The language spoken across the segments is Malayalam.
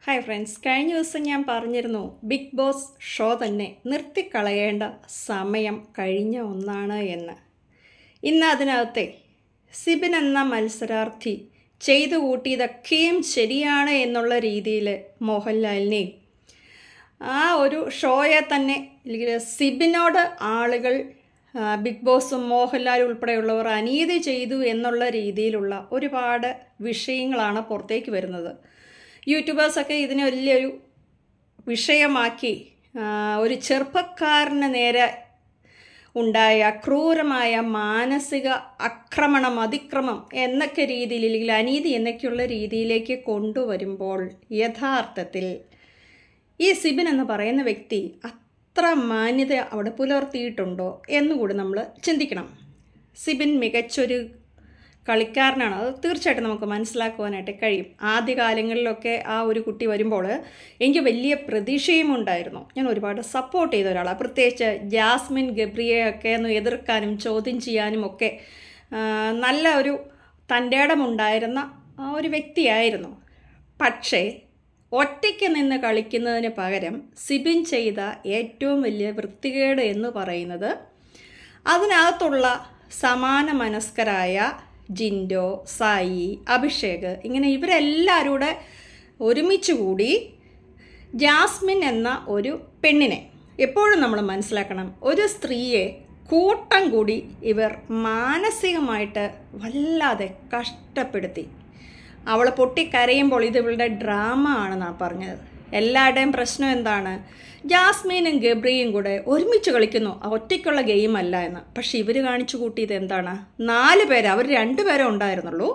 ഹായ് ഫ്രണ്ട്സ്, കഴിഞ്ഞ ദിവസം ഞാൻ പറഞ്ഞിരുന്നു ബിഗ് ബോസ് ഷോ തന്നെ നിർത്തിക്കളയേണ്ട സമയം കഴിഞ്ഞ ഒന്നാണ് എന്ന്. ഇന്ന് അതിനകത്തെ സിബിൻ എന്ന മത്സരാർത്ഥി ചെയ്തു കൂട്ടിയതൊക്കെയും ശരിയാണ് എന്നുള്ള രീതിയിൽ മോഹൻലാലിനെയും ആ ഒരു ഷോയെ തന്നെ സിബിനോട് ആളുകൾ ബിഗ് ബോസും മോഹൻലാൽ ഉൾപ്പെടെയുള്ളവർ അനീതി ചെയ്തു എന്നുള്ള രീതിയിലുള്ള ഒരുപാട് വിഷയങ്ങളാണ് പുറത്തേക്ക് വരുന്നത്. യൂട്യൂബേഴ്സൊക്കെ ഇതിനെ വലിയൊരു വിഷയമാക്കി ഒരു ചെറുപ്പക്കാരന് നേരെ ഉണ്ടായ ക്രൂരമായ മാനസിക അതിക്രമം എന്നൊക്കെ രീതിയിൽ അല്ലെങ്കിൽ അനീതി എന്നൊക്കെയുള്ള രീതിയിലേക്ക് കൊണ്ടുവരുമ്പോൾ യഥാർത്ഥത്തിൽ ഈ സിബിൻ എന്ന് പറയുന്ന വ്യക്തി അത്ര മാന്യത അവിടെ പുലർത്തിയിട്ടുണ്ടോ എന്നുകൂടി നമ്മൾ ചിന്തിക്കണം. സിബിൻ മികച്ചൊരു കളിക്കാരനാണ്, അത് തീർച്ചയായിട്ടും നമുക്ക് മനസ്സിലാക്കുവാനായിട്ട് കഴിയും. ആദ്യകാലങ്ങളിലൊക്കെ ആ ഒരു കുട്ടി വരുമ്പോൾ എനിക്ക് വലിയ പ്രതീക്ഷയും ഉണ്ടായിരുന്നു. ഞാൻ ഒരുപാട് സപ്പോർട്ട് ചെയ്ത ഒരാളാണ്. പ്രത്യേകിച്ച് ജാസ്മിൻ ഗബ്രിയെയൊക്കെ ഒന്ന് എതിർക്കാനും ചോദ്യം ചെയ്യാനും ഒക്കെ നല്ല ഒരു തൻ്റെ ഇടമുണ്ടായിരുന്ന ഒരു വ്യക്തിയായിരുന്നു. പക്ഷേ ഒറ്റയ്ക്ക് നിന്ന് കളിക്കുന്നതിന് പകരം സിബിൻ ചെയ്ത ഏറ്റവും വലിയ വൃത്തികേട് എന്ന് പറയുന്നത് അതിനകത്തുള്ള സമാന മനസ്കരായ ജിൻഡോ, സായി, അഭിഷേക് ഇങ്ങനെ ഇവരെല്ലാവരും കൂടെ ഒരുമിച്ച് കൂടി ജാസ്മിൻ എന്ന ഒരു പെണ്ണിനെ, എപ്പോഴും നമ്മൾ മനസ്സിലാക്കണം, ഒരു സ്ത്രീയെ കൂട്ടം കൂടി ഇവർ മാനസികമായിട്ട് വല്ലാതെ കഷ്ടപ്പെടുത്തി. അവൾ പൊട്ടിക്കരയുമ്പോൾ ഇത് ഇവളുടെ ഡ്രാമ ആണെന്നാണ് പറഞ്ഞത്. എല്ലാവരുടെയും പ്രശ്നം എന്താണ്? ജാസ്മിനും ഗബ്രിയും കൂടെ ഒരുമിച്ച് കളിക്കുന്നു, ഒറ്റയ്ക്കുള്ള ഗെയിമല്ല എന്ന്. പക്ഷെ ഇവർ കാണിച്ചു കൂട്ടിയത് എന്താണ്? 4 പേര്, അവർ 2 പേരെ ഉണ്ടായിരുന്നുള്ളൂ.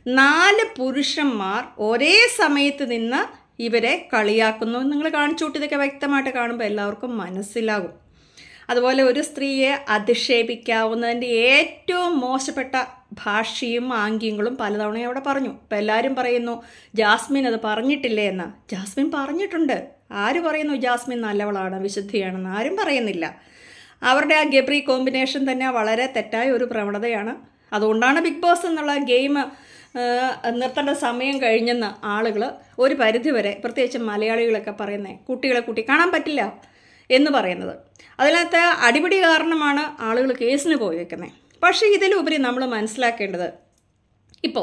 4 പുരുഷന്മാർ ഒരേ സമയത്ത് നിന്ന് ഇവരെ കളിയാക്കുന്നു. നിങ്ങൾ കാണിച്ചു കൂട്ടിയതൊക്കെ വ്യക്തമായിട്ട് കാണുമ്പോൾ എല്ലാവർക്കും മനസ്സിലാകും. അതുപോലെ ഒരു സ്ത്രീയെ അധിക്ഷേപിക്കാവുന്നതിൻ്റെ ഏറ്റവും മോശപ്പെട്ട ഭാഷയും ആംഗ്യങ്ങളും പലതവണ അവിടെ പറഞ്ഞു. ഇപ്പം എല്ലാവരും പറയുന്നു ജാസ്മിൻ അത് പറഞ്ഞിട്ടില്ലേ എന്ന്. ജാസ്മിൻ പറഞ്ഞിട്ടുണ്ട്. ആര് പറയുന്നു ജാസ്മിൻ നല്ലവളാണ്, വിശുദ്ധിയാണെന്ന്? ആരും പറയുന്നില്ല. അവരുടെ ആ ഗബ്രി കോമ്പിനേഷൻ തന്നെ വളരെ തെറ്റായ ഒരു പ്രവണതയാണ്. അതുകൊണ്ടാണ് ബിഗ് ബോസ് എന്നുള്ള ഗെയിം നിർത്തേണ്ട സമയം കഴിഞ്ഞെന്ന് ആളുകൾ ഒരു പരിധിവരെ, പ്രത്യേകിച്ച് മലയാളികളൊക്കെ പറയുന്നത്, കുട്ടികളെ കൂട്ടി കാണാൻ പറ്റില്ല എന്ന് പറയുന്നത്. അതിനകത്ത് അടിപിടി കാരണമാണ് ആളുകൾ കേസിന് പോയേക്കുന്നത്. പക്ഷേ ഇതിലുപരി നമ്മൾ മനസ്സിലാക്കേണ്ടത്, ഇപ്പോൾ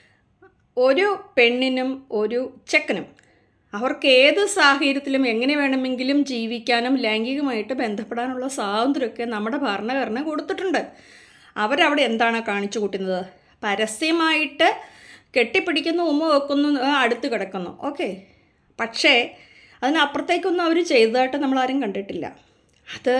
ഒരു പെണ്ണിനും ഒരു ചെക്കനും അവർക്ക് ഏത് സാഹചര്യത്തിലും എങ്ങനെ വേണമെങ്കിലും ജീവിക്കാനും ലൈംഗികമായിട്ട് ബന്ധപ്പെടാനുള്ള സ്വാതന്ത്ര്യമൊക്കെ നമ്മുടെ ഭരണഘടന കൊടുത്തിട്ടുണ്ട്. അവരവിടെ എന്താണ് കാണിച്ചു കൂട്ടുന്നത്? പരസ്യമായിട്ട് കെട്ടിപ്പിടിക്കുന്നു, ഉമ്മ വെക്കുന്നു, അടുത്ത് കിടക്കുന്നു, ഓക്കെ. പക്ഷേ അതിനപ്പുറത്തേക്കൊന്നും അവർ ചെയ്തതായിട്ട് നമ്മളാരും കണ്ടിട്ടില്ല. അത്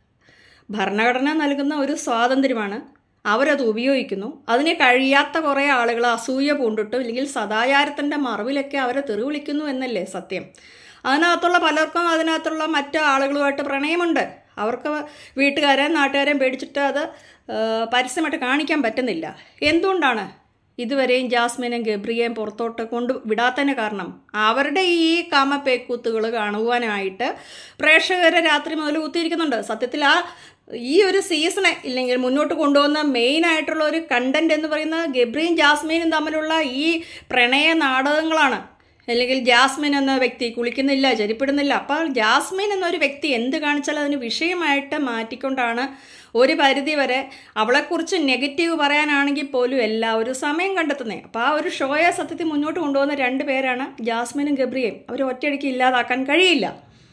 ഭരണഘടന നൽകുന്ന ഒരു സ്വാതന്ത്ര്യമാണ്. അവരത് ഉപയോഗിക്കുന്നു. അതിന് കഴിയാത്ത കുറേ ആളുകൾ അസൂയ പൂണ്ടിട്ടും അല്ലെങ്കിൽ സദാചാരത്തിൻ്റെ മറവിലൊക്കെ അവരെ തെറി വിളിക്കുന്നു എന്നല്ലേ സത്യം. അതിനകത്തുള്ള പലർക്കും അതിനകത്തുള്ള മറ്റു ആളുകളുമായിട്ട് പ്രണയമുണ്ട്. അവർക്ക് വീട്ടുകാരെയും നാട്ടുകാരെയും പേടിച്ചിട്ട് അത് പരസ്യമായിട്ട് കാണിക്കാൻ പറ്റുന്നില്ല. എന്തുകൊണ്ടാണ് ഇതുവരെയും ജാസ്മിനും ഗബ്രിയെയും പുറത്തോട്ട് വിടാത്തതിന് കാരണം? അവരുടെ ഈ കാമപ്പേക്കൂത്തുകൾ കാണുവാനായിട്ട് പ്രേക്ഷകരെ രാത്രി മുതൽ കുത്തിയിരിക്കുന്നുണ്ട്. സത്യത്തിൽ ഈ ഒരു സീസണെ ഇല്ലെങ്കിൽ മുന്നോട്ട് കൊണ്ടുപോകുന്ന മെയിനായിട്ടുള്ള ഒരു കണ്ടന്റ് എന്ന് പറയുന്നത് ഗബ്രിയും ജാസ്മിനും തമ്മിലുള്ള ഈ പ്രണയ നാടകങ്ങളാണ്. അല്ലെങ്കിൽ ജാസ്മിൻ എന്ന വ്യക്തി കുളിക്കുന്നില്ല, ചെരിപ്പിടുന്നില്ല. അപ്പോൾ ജാസ്മിൻ എന്നൊരു വ്യക്തി എന്ത് കാണിച്ചാലും അതിന് വിഷയമായിട്ട് മാറ്റിക്കൊണ്ടാണ് ഒരു പരിധി വരെ അവളെക്കുറിച്ച് നെഗറ്റീവ് പറയാനാണെങ്കിൽ പോലും എല്ലാവരും സമയം കണ്ടെത്തുന്നത്. അപ്പോൾ ആ ഒരു ഷോയെ സത്യത്തിൽ മുന്നോട്ട് കൊണ്ടുപോകുന്ന 2 പേരാണ് ജാസ്മിനും ഗബ്രിയും. അവർ ഒറ്റയടിക്ക് ഇല്ലാതാക്കാൻ കഴിയില്ല.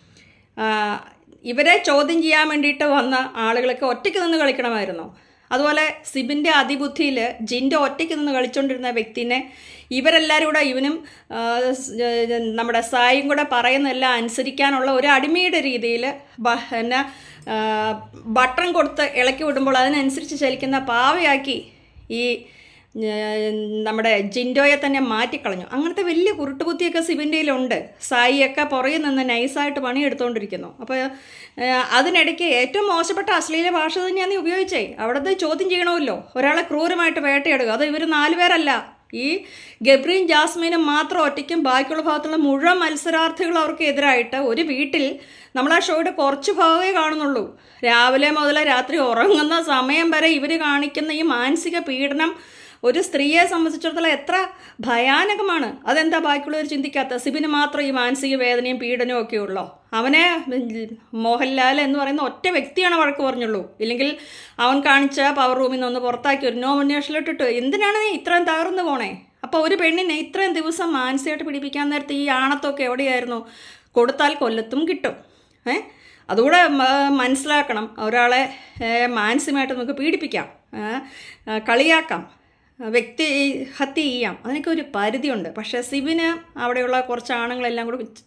ഇവരെ ചോദ്യം ചെയ്യാൻ വേണ്ടിയിട്ട് വന്ന ആളുകളൊക്കെ ഒറ്റയ്ക്ക് നിന്ന് കളിക്കണമായിരുന്നു. അതുപോലെ സിബിൻ്റെ അതിബുദ്ധിയിൽ ജിൻഡോ ഒറ്റയ്ക്ക് നിന്ന് കളിച്ചുകൊണ്ടിരുന്ന വ്യക്തിനെ ഇവരെല്ലാവരും കൂടെ, ഇവനും നമ്മുടെ സായും കൂടെ പറയുന്നതെല്ലാം അനുസരിക്കാനുള്ള ഒരു അടിമയുടെ രീതിയിൽ പിന്നെ ബട്ടൺ കൊടുത്ത് ഇളക്കി വിടുമ്പോൾ അതിനനുസരിച്ച് ചലിക്കുന്ന പാവയാക്കി ഈ നമ്മുടെ ജിൻഡോയെ തന്നെ മാറ്റിക്കളഞ്ഞു. അങ്ങനത്തെ വലിയ കുരുട്ടുബുദ്ധിയൊക്കെ സിബിൻ്റെയിലുണ്ട്. സായിയൊക്കെ പുറകെ നിന്ന് നൈസായിട്ട് പണിയെടുത്തുകൊണ്ടിരിക്കുന്നു. അപ്പോൾ അതിനിടയ്ക്ക് ഏറ്റവും മോശപ്പെട്ട അശ്ലീല ഭാഷ തന്നെയാണ് ഉപയോഗിച്ചേ. അവിടുത്തെ ചോദ്യം ചെയ്യണമല്ലോ, ഒരാളെ ക്രൂരമായിട്ട് വേട്ടയെടുക്കുക. അത് ഇവർ 4 പേരല്ല, ഈ ഗബ്രിയും ജാസ്മിനും മാത്രം ഒറ്റയ്ക്കും ബാക്കിയുള്ള ഭാഗത്തുള്ള മുഴുവൻ മത്സരാർത്ഥികൾ അവർക്ക് എതിരായിട്ട് ഒരു വീട്ടിൽ നമ്മൾ ആ ഷോയുടെ കുറച്ച് ഭാഗമേ കാണുന്നുള്ളൂ. രാവിലെ മുതൽ രാത്രി ഉറങ്ങുന്ന സമയം വരെ ഇവർ കാണിക്കുന്ന ഈ മാനസിക പീഡനം ഒരു സ്ത്രീയെ സംബന്ധിച്ചിടത്തോളം എത്ര ഭയാനകമാണ്. അതെന്താ ബാക്കിയുള്ളവർ ചിന്തിക്കാത്ത? സിബിന് മാത്രം ഈ മാനസിക വേദനയും പീഡനവും ഒക്കെ ഉള്ളോ? അവനെ മോഹൻലാൽ എന്ന് പറയുന്ന ഒറ്റ വ്യക്തിയാണ് വഴക്ക് പറഞ്ഞുള്ളൂ. ഇല്ലെങ്കിൽ അവൻ കാണിച്ച പവർ റൂമിൽ നിന്ന് ഒന്ന് പുറത്താക്കി ഒരു നോമിനേഷനിലിട്ടിട്ട് എന്തിനാണ് നീ ഇത്രയും തകർന്നു പോണേ? അപ്പോൾ ഒരു പെണ്ണിനെ ഇത്രയും ദിവസം മാനസികമായിട്ട് പിടിപ്പിക്കാൻ നേരത്തെ ഈ ആണത്തൊക്കെ എവിടെയായിരുന്നു? കൊടുത്താൽ കൊല്ലത്തും കിട്ടും. അതുകൂടെ മനസ്സിലാക്കണം. ഒരാളെ മാനസികമായിട്ട് നമുക്ക് പീഡിപ്പിക്കാം, കളിയാക്കാം, വ്യക്തി ഹത്യ ചെയ്യാം, അതിനൊക്കെ ഒരു പരിധിയുണ്ട്. പക്ഷേ സിബിന് അവിടെയുള്ള കുറച്ച് ആണുങ്ങളെല്ലാം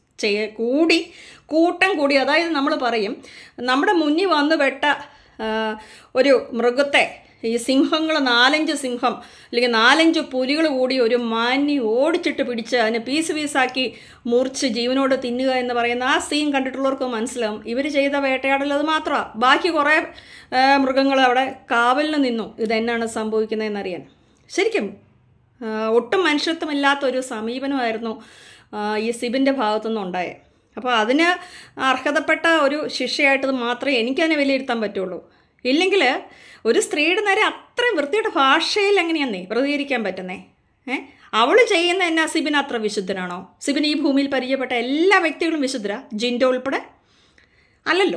കൂടി കൂട്ടം കൂടി, അതായത് നമ്മൾ പറയും നമ്മുടെ മുന്നിൽ വന്ന് വെട്ട ഒരു മൃഗത്തെ, ഈ സിംഹങ്ങൾ 4-5 സിംഹം അല്ലെങ്കിൽ 4-5 പുലികൾ കൂടി ഒരു മാന്യ ഓടിച്ചിട്ട് പിടിച്ച് അതിനെ പീസാക്കി മുറിച്ച് ജീവനോട് തിന്നുക എന്ന് പറയുന്ന ആ സീൻ കണ്ടിട്ടുള്ളവർക്ക് മനസ്സിലാവും ഇവർ ചെയ്ത വേട്ടയാടലത് മാത്രമാണ്. ബാക്കി കുറേ മൃഗങ്ങൾ അവിടെ കാവലിന് നിന്നു ഇതെന്നാണ് സംഭവിക്കുന്നതെന്നറിയാൻ. ശരിക്കും ഒട്ടും മനുഷ്യത്വമില്ലാത്തൊരു സമീപനമായിരുന്നു ഈ സിബിൻ്റെ ഭാഗത്തുനിന്ന് ഉണ്ടായത്. അപ്പോൾ അതിന് അർഹതപ്പെട്ട ഒരു ശിക്ഷയായിട്ടത് മാത്രമേ എനിക്കതിനെ വിലയിരുത്താൻ പറ്റുള്ളൂ. ഇല്ലെങ്കിൽ ഒരു സ്ത്രീയുടെ നേരെ അത്രയും വൃത്തിയുടെ ഭാഷയിൽ എങ്ങനെയാന്നേ പ്രതികരിക്കാൻ പറ്റുന്നേ? അവൾ ചെയ്യുന്ന എന്നാ സിബിൻ അത്ര വിശുദ്ധനാണോ? സിബിൻ ഈ ഭൂമിയിൽ പരിചയപ്പെട്ട എല്ലാ വ്യക്തികളും വിശുദ്ധരാ, ജിൻഡോ ഉൾപ്പെടെ? അല്ലല്ലോ.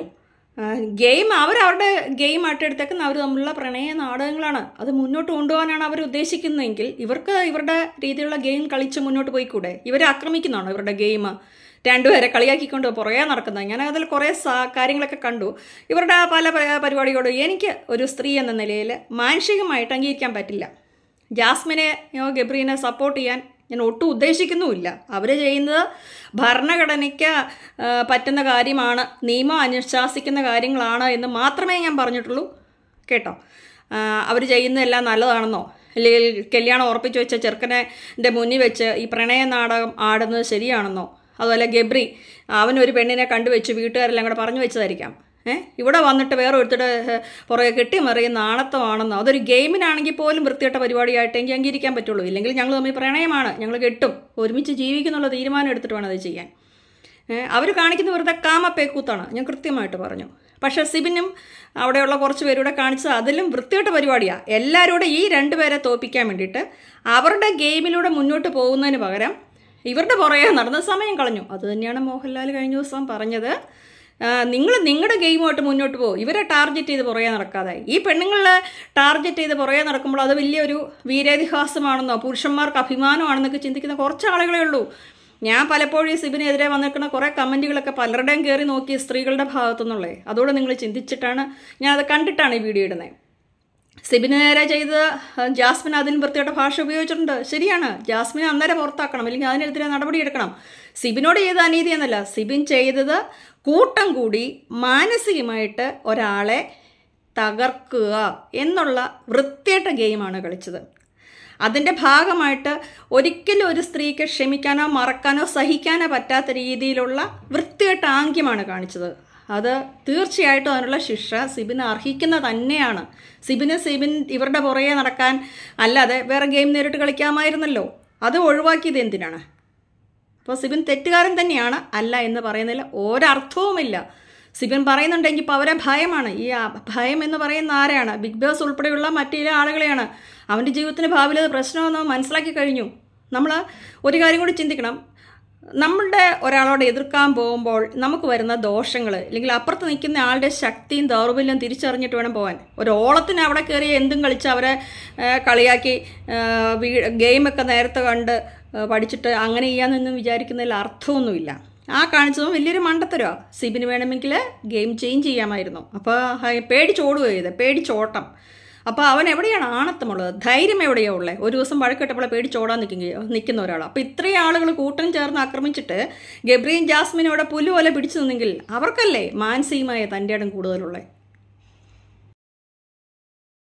ഗെയിം അവരവരുടെ ഗെയിമായിട്ട് എടുത്തേക്കുന്ന അവർ തമ്മിലുള്ള പ്രണയ നാടകങ്ങളാണ്. അത് മുന്നോട്ട് കൊണ്ടുപോകാനാണ് അവർ ഉദ്ദേശിക്കുന്നതെങ്കിൽ ഇവർക്ക് ഇവരുടെ രീതിയിലുള്ള ഗെയിം കളിച്ച് മുന്നോട്ട് പോയിക്കൂടെ? ഇവരെ ആക്രമിക്കുന്നതാണോ ഇവരുടെ ഗെയിം? രണ്ടുപേരെ കളിയാക്കിക്കൊണ്ട് പുറകെ നടക്കുന്നത്. ഞാൻ അതിൽ കുറേ കാര്യങ്ങളൊക്കെ കണ്ടു. ഇവരുടെ പല പരിപാടികളോട് എനിക്ക് ഒരു സ്ത്രീ എന്ന നിലയിൽ മാനുഷികമായിട്ട് അംഗീകരിക്കാൻ പറ്റില്ല. ജാസ്മിനെയോ ഗബ്രീനെ സപ്പോർട്ട് ചെയ്യാൻ ഞാൻ ഒട്ടും ഉദ്ദേശിക്കുന്നുമില്ല. അവർ ചെയ്യുന്നത് ഭരണഘടനയ്ക്ക് പറ്റുന്ന കാര്യമാണ്, നിയമം അനുശാസിക്കുന്ന കാര്യങ്ങളാണ് എന്ന് മാത്രമേ ഞാൻ പറഞ്ഞിട്ടുള്ളൂ കേട്ടോ. അവർ ചെയ്യുന്നതെല്ലാം നല്ലതാണെന്നോ അല്ലെങ്കിൽ കല്യാണം ഉറപ്പിച്ച് വെച്ച ചെറുക്കനെ മുന്നിൽ വെച്ച് ഈ പ്രണയ നാടകം ആടുന്നത് ശരിയാണെന്നോ, അതുപോലെ ഗബ്രി അവനൊരു പെണ്ണിനെ കണ്ടുവെച്ച് വീട്ടുകാരെല്ലാം കൂടെ പറഞ്ഞു വെച്ചതായിരിക്കാം. ഇവിടെ വന്നിട്ട് വേറെ ഒരുത്തരുടെ പുറകെ കെട്ടിമറിയുന്ന ആണത്തമാണെന്നോ, അതൊരു ഗെയിമിനാണെങ്കിൽ പോലും വൃത്തികെട്ട പരിപാടിയായിട്ട് എനിക്ക് അംഗീകരിക്കാൻ പറ്റുള്ളൂ. ഇല്ലെങ്കിൽ ഞങ്ങൾ തമ്മിൽ പ്രണയമാണ്, ഞങ്ങൾ കെട്ടും, ഒരുമിച്ച് ജീവിക്കുന്നുള്ള തീരുമാനം എടുത്തിട്ട് വേണം അത് ചെയ്യാൻ. അവർ കാണിക്കുന്ന വെറുതെ കാമപ്പേക്കൂത്താണ്, ഞാൻ കൃത്യമായിട്ട് പറഞ്ഞു. പക്ഷേ സിബിനും അവിടെയുള്ള കുറച്ച് പേരൂടെ കാണിച്ചത് അതിലും വൃത്തികെട്ട പരിപാടിയാണ്. എല്ലാവരോടും ഈ രണ്ടുപേരെ തോൽപ്പിക്കാൻ വേണ്ടിയിട്ട് അവരുടെ ഗെയിമിലൂടെ മുന്നോട്ട് പോകുന്നതിന് പകരം ഇവരുടെ പുറകെ നടന്ന് സമയം കളഞ്ഞു. അതുതന്നെയാണ് മോഹൻലാൽ കഴിഞ്ഞ ദിവസം പറഞ്ഞത്. നിങ്ങൾ നിങ്ങളുടെ ഗെയിമുമായിട്ട് മുന്നോട്ട് പോകും, ഇവരെ ടാർഗറ്റ് ചെയ്ത് പുറകെ നടക്കാതായി. ഈ പെണ്ണുങ്ങളെ ടാർഗറ്റ് ചെയ്ത് പുറകെ നടക്കുമ്പോൾ അത് വലിയൊരു വീരേതിഹാസമാണെന്നോ പുരുഷന്മാർക്ക് അഭിമാനമാണെന്നൊക്കെ ചിന്തിക്കുന്ന കുറച്ച് ആളുകളേ ഉള്ളൂ. ഞാൻ പലപ്പോഴും സിബിനെതിരെ വന്നിരിക്കുന്ന കുറേ കമൻറ്റുകളൊക്കെ പലരുടെയും കയറി നോക്കി സ്ത്രീകളുടെ ഭാഗത്തുനിന്നുള്ളേ. അതോടെ നിങ്ങൾ ചിന്തിച്ചിട്ടാണ്, ഞാനത് കണ്ടിട്ടാണ് ഈ വീഡിയോ ഇടുന്നത്. സിബിന് നേരെ ചെയ്ത് ജാസ്മിൻ അതിന് വൃത്തിയുടെ ഭാഷ ഉപയോഗിച്ചിട്ടുണ്ട്. ശരിയാണ്, ജാസ്മിനെ അന്നേരം പുറത്താക്കണം, അല്ലെങ്കിൽ അതിനെതിരെ നടപടിയെടുക്കണം. സിബിനോട് ചെയ്ത അനീതി എന്നല്ല, സിബിൻ ചെയ്തത് കൂട്ടം കൂടി മാനസികമായിട്ട് ഒരാളെ തകർക്കുക എന്നുള്ള വൃത്തിയായിട്ട ഗെയിമാണ് കളിച്ചത്. അതിൻ്റെ ഭാഗമായിട്ട് ഒരിക്കലും ഒരു സ്ത്രീക്ക് ക്ഷമിക്കാനോ മറക്കാനോ സഹിക്കാനോ പറ്റാത്ത രീതിയിലുള്ള വൃത്തികെട്ട ആംഗ്യമാണ് കാണിച്ചത്. അത് തീർച്ചയായിട്ടും അതിനുള്ള ശിക്ഷ സിബിന് അർഹിക്കുന്ന തന്നെയാണ്. സിബിൻ ഇവരുടെ പുറകെ നടക്കാൻ അല്ലാതെ വേറെ ഗെയിം നേരിട്ട് കളിക്കാമായിരുന്നല്ലോ. അത് ഒഴിവാക്കിയത് എന്തിനാണ്? അപ്പോൾ സിബിൻ തെറ്റുകാരൻ തന്നെയാണ്, അല്ല എന്ന് പറയുന്നതിൽ ഒരർത്ഥവുമില്ല. സിബിൻ പറയുന്നുണ്ടെങ്കിൽ ഇപ്പോൾ അവരെ ഭയമാണ്. ഈ ഭയം എന്ന് പറയുന്ന ആരെയാണ്? ബിഗ് ബോസ് ഉൾപ്പെടെയുള്ള മറ്റു ചില ആളുകളെയാണ്. അവൻ്റെ ജീവിതത്തിന് ഭാവിയിൽ അത് പ്രശ്നമെന്ന് മനസ്സിലാക്കി കഴിഞ്ഞു. നമ്മൾ ഒരു കാര്യം കൂടി ചിന്തിക്കണം. നമ്മളുടെ ഒരാളോട് എതിർക്കാൻ പോകുമ്പോൾ നമുക്ക് വരുന്ന ദോഷങ്ങൾ, അല്ലെങ്കിൽ അപ്പുറത്ത് നിൽക്കുന്ന ആളുടെ ശക്തിയും ദൗർബല്യം തിരിച്ചറിഞ്ഞിട്ട് വേണം പോകാൻ. ഒരു ഓളത്തിന് അവിടെ കയറി എന്തും കളിച്ച് അവരെ കളിയാക്കി ഗെയിമൊക്കെ നേരത്തെ കണ്ട് പഠിച്ചിട്ട് അങ്ങനെ ചെയ്യാമെന്നൊന്നും വിചാരിക്കുന്നതിൽ അർത്ഥമൊന്നുമില്ല. ആ കാണിച്ചതും വലിയൊരു മണ്ടത്തരമാണ്. സിബിന് വേണമെങ്കിൽ ഗെയിം ചേഞ്ച് ചെയ്യാമായിരുന്നു. അപ്പോൾ പേടിച്ചോടുക ചെയ്ത്, പേടിച്ചോട്ടം. അപ്പോൾ അവൻ എവിടെയാണ് ആണത്തമുള്ളത്? ധൈര്യം എവിടെയാണ് ഉള്ളത്? ഒരു ദിവസം വഴക്കിട്ടപ്പോൾ പേടിച്ചോടാൻ നിൽക്കുന്ന ഒരാൾ. അപ്പോൾ ഇത്രയും ആളുകൾ കൂട്ടം ചേർന്ന് ആക്രമിച്ചിട്ട് ഗബ്രിയും ജാസ്മിനും അവിടെ പുല്ല് പോലെ പിടിച്ചു നിന്നെങ്കിൽ അവർക്കല്ലേ മാനസികമായ തൻ്റെ ഇടം കൂടുതലുള്ളത്.